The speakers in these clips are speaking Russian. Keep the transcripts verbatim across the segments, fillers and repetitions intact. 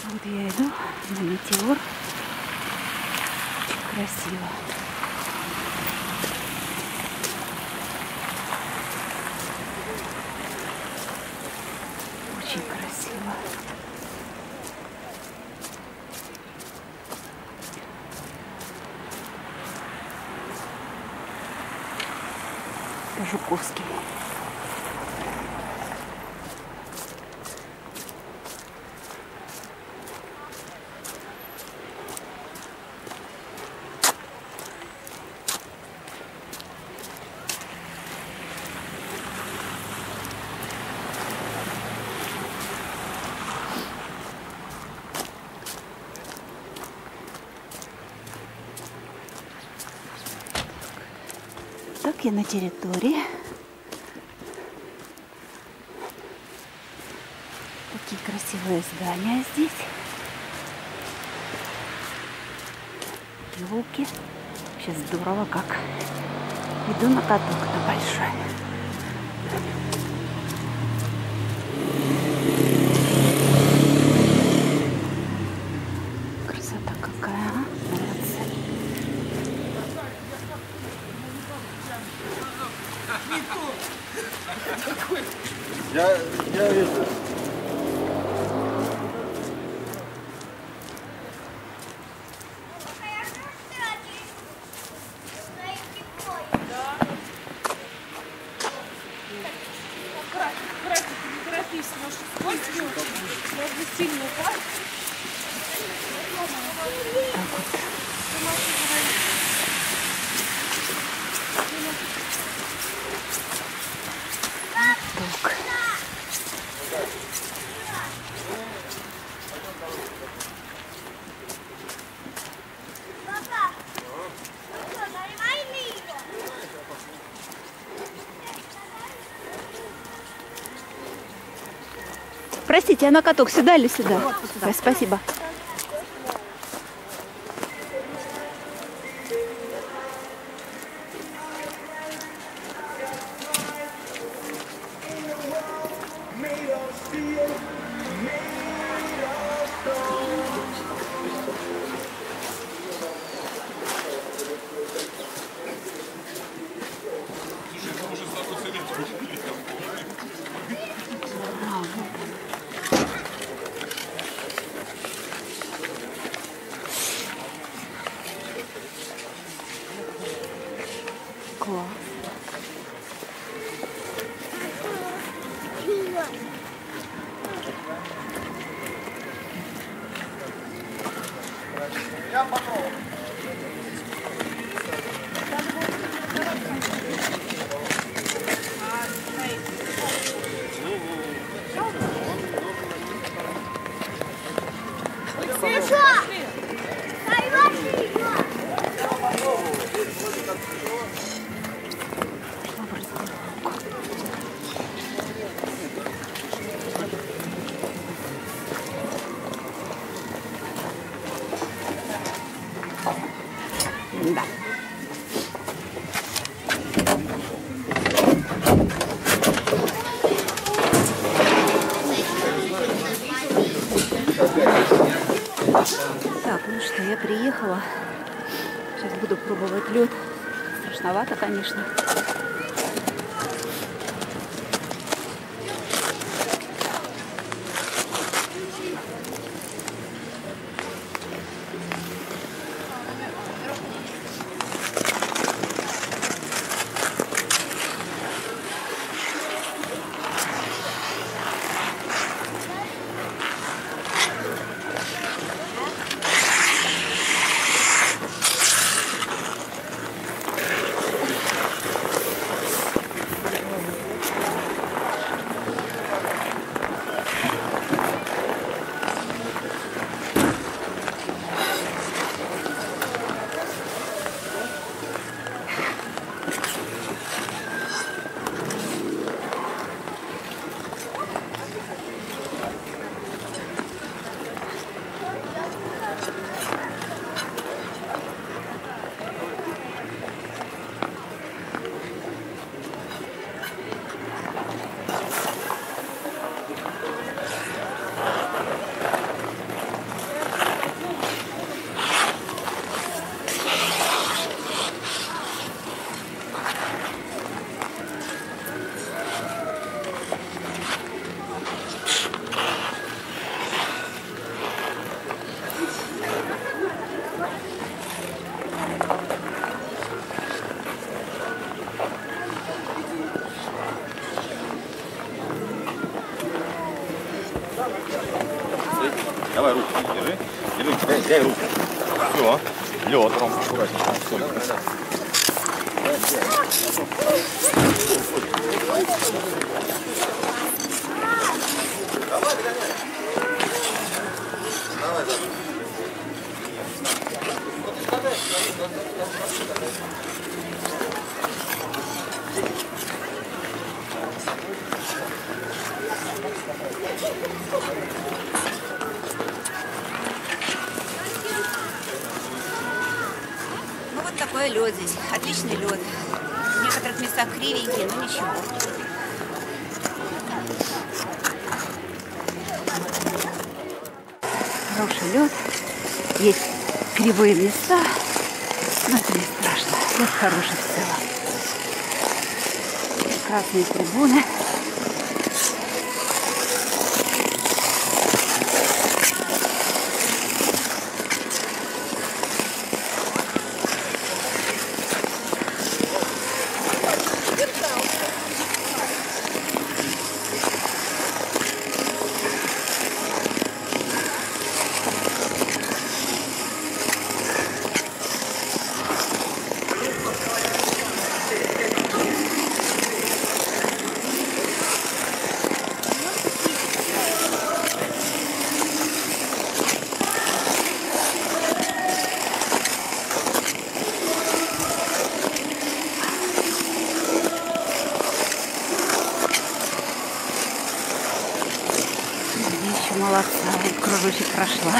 Вот я иду на Метеор. Очень красиво. Очень красиво. Это Жуковский. Так, я на территории. Такие красивые здания здесь. Елки. Вообще здорово как. Иду на каток на большой. Красота какая, а? Нравится. Я, я вижу. Простите, а на каток сюда или сюда? Вот, сюда. Ой, спасибо. Класс. Я попробую. Да. Так, ну что, я приехала. Сейчас буду пробовать лед. Страшновато, конечно. Давай руку держи. Держи, дай, дай руку. Все. Лед, Ром, аккуратненько. Все, красавчик. Ну вот такой лед здесь. Отличный лед. В некоторых местах кривенький, но ничего. Хороший лед. Есть кривые места, но это не страшно. Лед хороший в целом. Прекрасные трибуны. Молодца, кружочек прошла.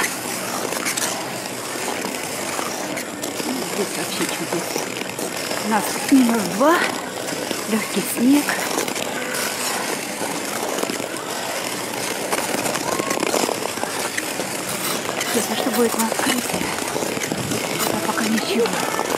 Здесь вообще чудесно. У нас минус два, легкий снег. Интересно, что будет на открытии? А пока ничего.